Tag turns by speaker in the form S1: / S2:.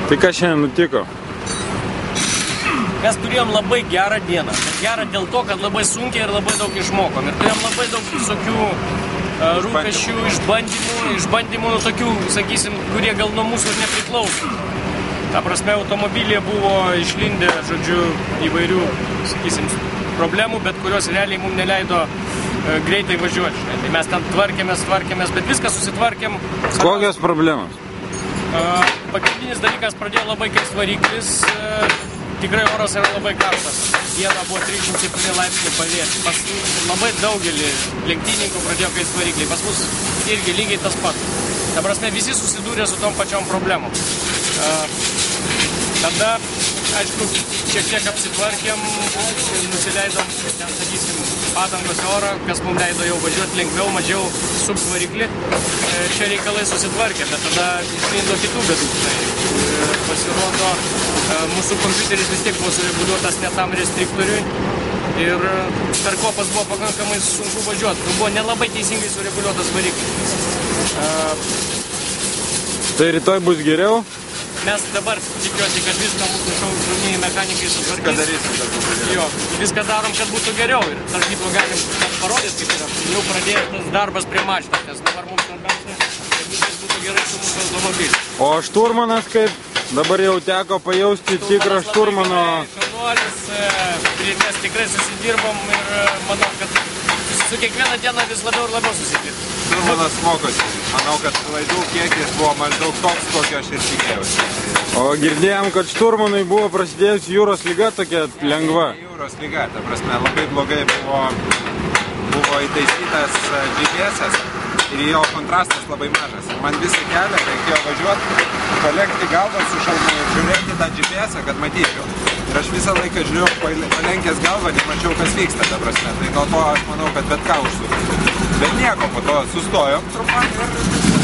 S1: Tai kas šiandien nutiko?
S2: Mes turėjom labai gerą dieną. Gerą dėl to, kad labai sunkiai ir labai daug išmokom. Ir turėjom labai daug visokių rūpesčių, išbandymų, tokių, sakysim, kurie gal nuo mūsų ir nepriklauso. Ta prasme, automobilyje buvo išlindę, žodžiu, įvairių, sakysim, problemų, bet kurios realiai mums neleido greitai važiuoti. Tai mes ten tvarkėmės, bet viską susitvarkėm.
S1: Kokios problemos?
S2: Pagrindinis dalykas, pradėjo labai kaist variklis. Tikrai oras yra labai karštas. Dieną buvo 37 laipsniai pavėsį. Labai daugelį lenktynininkų pradėjo kaist varikliai. Pas mus irgi lygiai tas pats. Ta prasme, visi susidūrė su tom pačiom problemom. Tada, aišku, šiek tiek apsitvarkėm, nusileidom, ten, sakysim, padangos orą, kas mums leido jau važiuoti lengviau, mažiau sukt variklį. Čia reikalai susitvarkė, bet tada išlindo kitų bėdų. Tai pasirodo, mūsų kompiuteris vis tiek buvo sureguliuotas ne tam restriktoriui ir per kopas buvo pakankamai sunku važiuoti. Buvo nelabai teisingai sureguliuotas variklis.
S1: Tai rytoj bus geriau?
S2: Mes dabar tikiuosi, kad viską mūsų šauktiniai mechanikai sutvarkys. Viską darom, kad būtų geriau. Ir tarp kitko galim parodyti, kaip yra. Jau pradėjo tas darbas prie mašinos, nes dabar mums svarbiausia, kad viskas būtų gerai su mūsų automobiliu.
S1: O šturmanas kaip? Dabar jau teko pajausti tikrą šturmano...
S2: Šaunuolis, mes tikrai susidirbom ir manau, kad su kiekvieną dieną vis labiau ir labiau susidirbom.
S3: Šturmanas mokosi. Manau, kad klaidų kiekis buvo maždaug toks, kokio aš ir tikėjausi.
S1: O girdėjom, kad šturmanui buvo prasidėjusi jūros lyga tokia lengva.
S3: Jūros lyga, ta prasme, labai blogai buvo įtaisytas GPS-as ir jo kontrastas labai mažas. Man visą kelią reikėjo važiuoti, palenkti galvą su šalmu ir žiūrėti tą GPS-ą, kad matyčiau. Ir aš visą laiką žiūrėjau, palenkęs galvą, nemačiau, kas vyksta, ta prasme. Tai nuo to aš manau, kad bet ką užsukti. Bet nieko, po to sustojom trumpam ir